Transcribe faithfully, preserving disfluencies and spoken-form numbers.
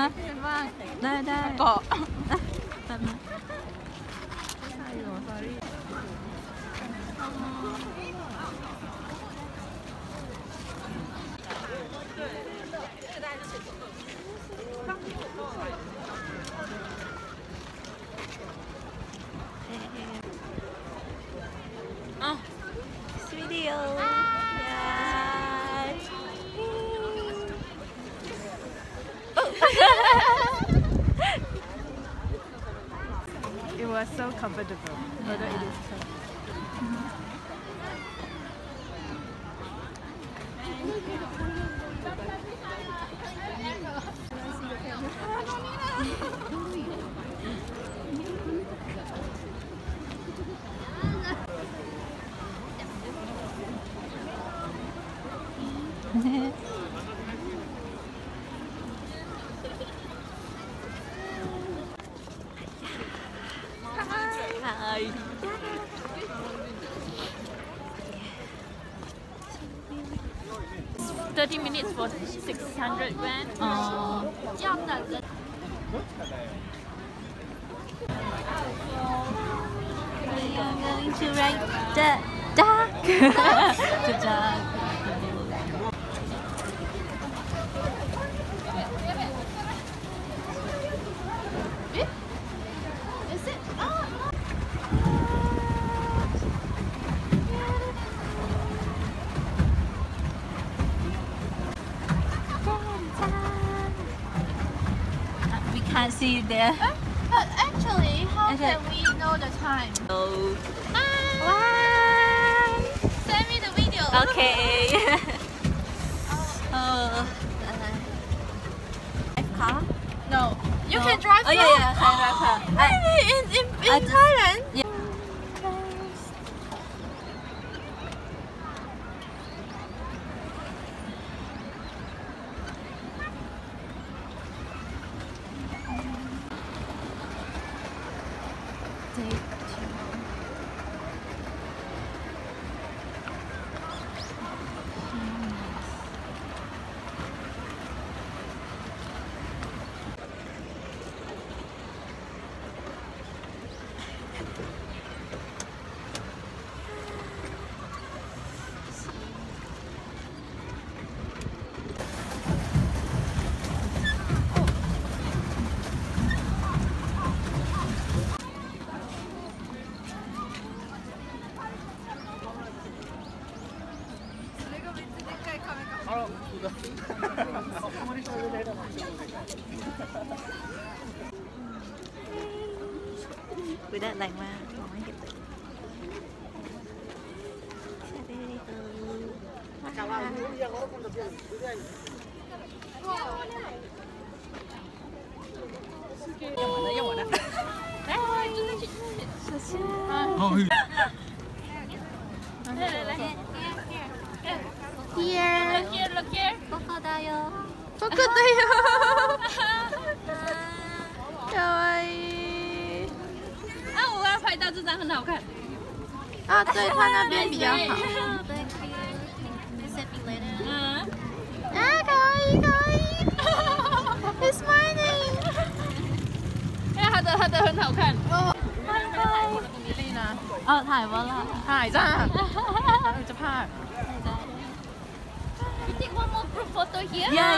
ะได้ได้เกาะแบบนั้น sorry oh this video yeah oh. It was so comfortable, although it is so. Hi. Thirty minutes for six hundred yuan. Oh. We are going to ride the duck. The duck. Can't see you there. Uh, but actually, how okay. can we know the time? Oh. Bye. Send me the video. Okay. Oh. Uh, car? No. You no. can drive. Oh yeah, yeah, can drive car. Really? In in, in I Thailand? Yeah. Bữa đó lạnh mà không ai kịp được. Here. Look here, look here. Crocodile. Crocodile. Kawaii. 啊，我要拍到这张很好看。 啊，对，它那边比较好。 嗯。 啊，可愛可愛 ，It's smiling。 因為它的它的很好看。 哦， ถ่ายว่าล่ะถ่ายจ้าจะพา You take one more group photo here? Yeah